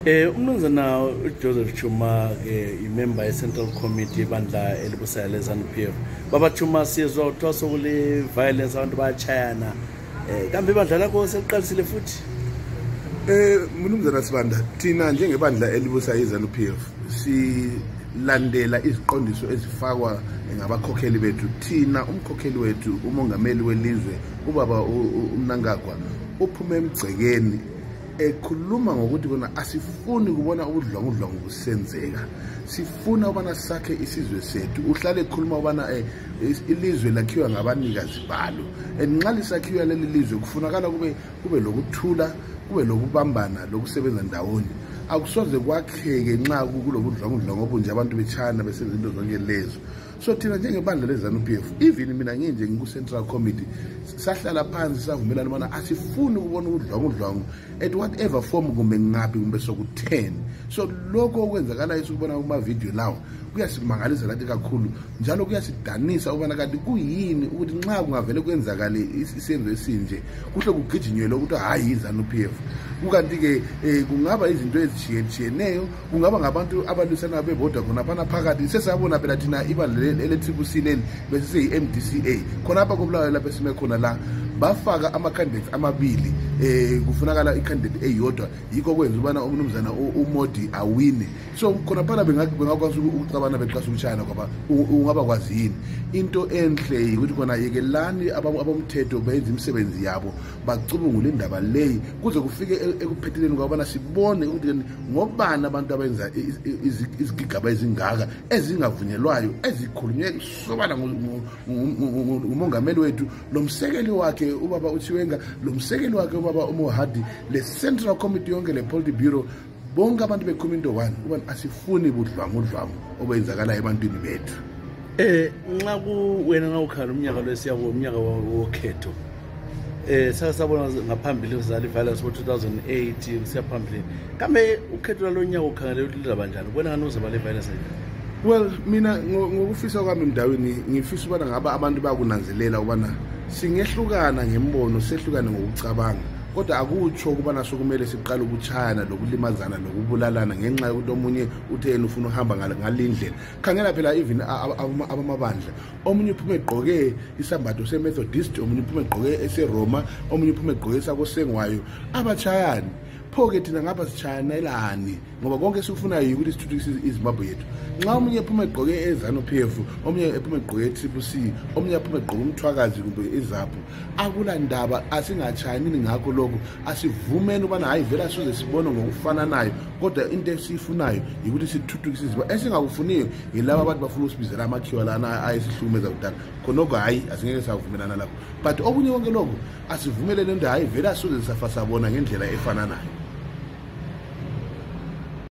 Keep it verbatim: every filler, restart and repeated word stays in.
Eh umnumzana uJoseph Tshuma ke imember yeCentral Committee bandla elibusayo leZanu P F. Baba Tshuma sizwa uthoso kule violence abantu bayachayana. Eh kambe bandla lakho seliqalisile futhi. Eh mnumzana Sibanda thina njengebandla elibusayo leZanu P F silandela iziqondiso ezifakwa ngabakhokheli bethu. Thina umkhokheli wethu umongameli welizwe ubaba uMnangagwa uphume emgcekeni ekhuluma ngokuthi bona asifuni kubona ubudlongudlongo busenzeka, sifuna ubana sakhe isizwe sethu. Uhlale ekhuluma ubana ilizwe lakhiwa ngabanikazi balo, enqala lisakhiwa leli lizwe kufunakala kube kube lokuthula, kube lokubambana, lokusebenza ndawonye. Akusoze kwakheke nxa kulobudlongudlongo obunje abantu bechana besenza into zonke lezo. So thina njengebandla leZanu P F, even mina nginje ngikuCentral Committee, sahlala phansi savumelana bona asifuni ukubona ubudlongudlongo at whatever form kumbe ngaphi kumbe soku-ten. So lokho okwenzakala esukubona kuma video lawo kuyasimangalisa lathi kakhulu, njalo kuyasidanisa ubana kanti kuyini ukuthi nxa kungavele kwenzakale isenzo esinje kuhle kugijinyelwe ukuthi hayi iZanu P F. Kukanti ke kungaba izinto ezitshiyeneyo, kungaba ngabantu abalwisana bebodwa khona phana phakathi. Sesabona phela thina ibandla ele-triple C leli bese seyi-M D C A khona apha kobulawayo lapha esime khona la bafaka ama-candidates amabili, eh kufunakala i-candidate eyodwa, yikho kwenza ubana umnumzana uModi awine. So khona phana bengakwazi ukucabana beqasa ukushayana kwaba ungaba kwazi yini. Into enhle ukuthi khona yekelani abomthetho benza imisebenzi yabo, bacubungule indaba leyi kuze kufike ekuphetheleni kwabana sibone ukuthi ngobani abantu abenza izigigaba ezingaka ezingavunyelwayo ezikhulunywe sobala ngumongameli wethu lomsekeli wakhe ubaba uTshiwenga, lomsekeli wakhe ubaba uMohadi, leCentral Committee yonke lePolitburo, bonke abantu bekhuluma into one ubani asifuni budlwangudlwangu obenzakala ebantwini bethu. Eh nxa ku wena ngawukhala umnyaka lwesiyabo umnyaka wokhetho, eh sasabona ngaphambili uzali violence ngo two thousand eight siyaphambili, kambe ukhetho lonyaka ukhangele ulidaba njani? Ubona ngani uzaba le violence? Well, mina ngokufisa kwami mndawini ngifisa ubana ngaba abantu bakunanzelela ubana singehlukana ngembono, sehlukane ngokucabanga, kodwa akutsho ukubana sokumele siqala ukuchayana lokulimazana lokubulalana ngenxa yokuthi omunye uthe yena ufuna uhamba ngalindlela. Khangela phela even abamabandla, omunye uphume egqoke isambatho seMethodist, omunye uphume egqoke eseRoma, omunye uphume egqoke esakosengwayo, abachayani. Pho-ke thina ngapha sichayanelani ngoba konke sikufunayo ukuthi sithuthukise iZimbabwe yethu. Nxa omunye ephuma egqoke eZanu P F, omunye ephuma egqoke e-triple C, omunye ephuma egqoke umthwakazi kumbe izapho, akula ndaba, asingachayanini ngakho lokho. Asivumeni ubana hayi vele asize sibone ngokufananayo, kodwa into esiyifunayo yikuthi sithuthukise iZimbabwe. Esingakufuniyo yilabo abantu bafuna usibizela amakhiwa lana ayesihlumeza kudala, khonoko hayi asingeke savumelana lapho. But okunye konke lokho asivumelele into hayi vele asize safa sabona ngendlela efananayo.